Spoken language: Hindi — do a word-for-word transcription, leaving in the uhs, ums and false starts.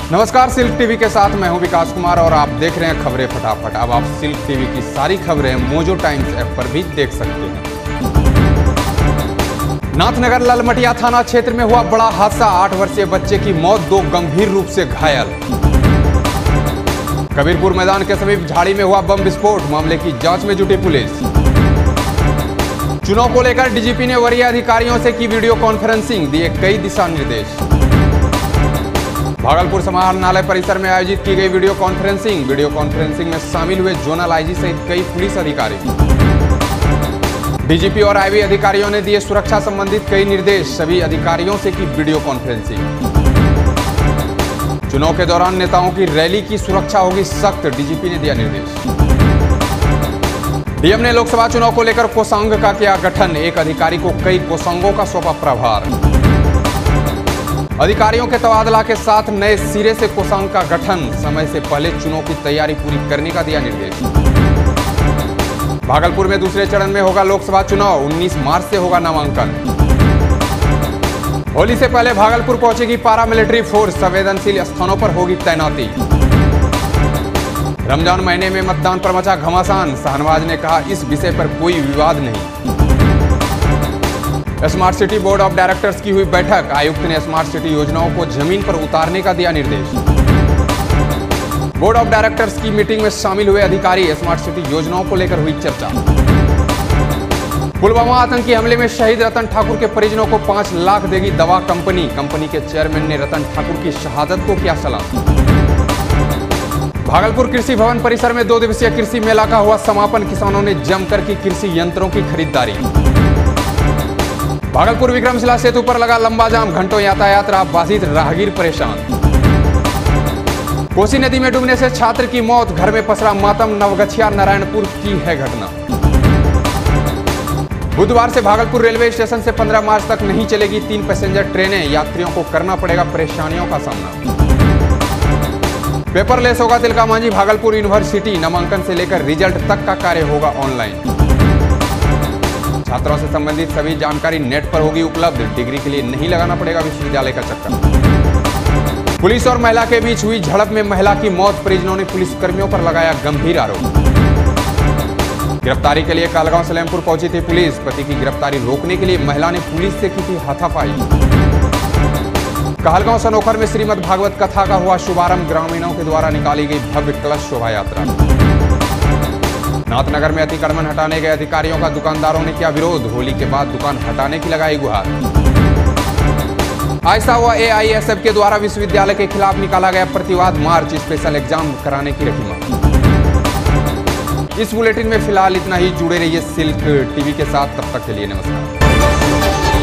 नमस्कार, सिल्क टीवी के साथ मैं हूं विकास कुमार और आप देख रहे हैं खबरें फटाफट। अब आप सिल्क टीवी की सारी खबरें मोजो टाइम्स ऐप पर भी देख सकते हैं। नाथनगर ललमटिया थाना क्षेत्र में हुआ बड़ा हादसा, आठ वर्षीय बच्चे की मौत, दो गंभीर रूप से घायल। कबीरपुर मैदान के समीप झाड़ी में हुआ बम विस्फोट, मामले की जांच में जुटी पुलिस। चुनाव को लेकर डीजीपी ने वरीय अधिकारियों से की वीडियो कॉन्फ्रेंसिंग, दिए कई दिशा निर्देश। भागलपुर समाहरणालय परिसर में आयोजित की गई वीडियो कॉन्फ्रेंसिंग, वीडियो कॉन्फ्रेंसिंग में शामिल हुए जोनल आईजी सहित कई पुलिस अधिकारी। डीजीपी और आईबी अधिकारियों ने दिए सुरक्षा संबंधित कई निर्देश, सभी अधिकारियों से की वीडियो कॉन्फ्रेंसिंग। चुनाव के दौरान नेताओं की रैली की सुरक्षा होगी सख्त, डीजीपी ने दिया निर्देश। डीएम ने लोकसभा चुनाव को लेकर कोषांग का किया गठन, एक अधिकारी को कई कोषांगों का सौंपा प्रभार। अधिकारियों के तबादला के साथ नए सिरे से कोषांग का गठन, समय से पहले चुनाव की तैयारी पूरी करने का दिया निर्देश। भागलपुर में दूसरे चरण में होगा लोकसभा चुनाव, उन्नीस मार्च से होगा नामांकन। होली से पहले भागलपुर पहुंचेगी पारा मिलिट्री फोर्स, संवेदनशील स्थानों पर होगी तैनाती। रमजान महीने में मतदान पर मचा घमासान, शाहनवाज ने कहा इस विषय पर कोई विवाद नहीं। Smart city board of directors की हुई बैठक, आयुक्त ने स्मार्ट सिटी योजनाओं को जमीन पर उतारने का दिया निर्देश। बोर्ड ऑफ डायरेक्टर्स की मीटिंग में शामिल हुए अधिकारी, स्मार्ट सिटी योजनाओं को लेकर हुई चर्चा। पुलवामा आतंकी हमले में शहीद रतन ठाकुर के परिजनों को पांच लाख देगी दवा कंपनी, कंपनी के चेयरमैन ने रतन ठाकुर की शहादत को किया सलाम। भागलपुर कृषि भवन परिसर में दो दिवसीय कृषि मेला का हुआ समापन, किसानों ने जमकर की कृषि यंत्रों की खरीदारी। भागलपुर विक्रमशिला सेतु पर लगा लंबा जाम, घंटों यातायात रहा बाधित, राहगीर परेशान। कोसी नदी में डूबने से छात्र की मौत, घर में पसरा मातम, नवगछिया नारायणपुर की है घटना। बुधवार से भागलपुर रेलवे स्टेशन से पंद्रह मार्च तक नहीं चलेगी तीन पैसेंजर ट्रेनें, यात्रियों को करना पड़ेगा परेशानियों का सामना। पेपरलेस होगा तिलका मांझी भागलपुर यूनिवर्सिटी, नामांकन से लेकर रिजल्ट तक का कार्य होगा ऑनलाइन। छात्रों से संबंधित सभी जानकारी नेट पर होगी उपलब्ध, डिग्री के लिए नहीं लगाना पड़ेगा विश्वविद्यालय का चक्कर। पुलिस और महिला के बीच हुई झड़प में महिला की मौत, परिजनों ने पुलिसकर्मियों पर लगाया गंभीर आरोप। गिरफ्तारी के लिए कहलगांव सलेमपुर पहुंची थी पुलिस, पति की गिरफ्तारी रोकने के लिए महिला ने पुलिस से की थी हाथापाई। कहलगांव सनोखर में श्रीमद् भागवत कथा का हुआ शुभारंभ, ग्रामीणों के द्वारा निकाली गई भव्य कलश शोभा यात्रा। नाथनगर में अतिक्रमण हटाने गए अधिकारियों का दुकानदारों ने किया विरोध, होली के बाद दुकान हटाने की लगाई गुहार। आइसा हुआ एआईएसएफ के द्वारा विश्वविद्यालय के खिलाफ निकाला गया प्रतिवाद मार्च, स्पेशल एग्जाम कराने की रखी मांग। इस बुलेटिन में फिलहाल इतना ही, जुड़े रहिए सिल्क टीवी के साथ, तब तक के लिए नमस्कार।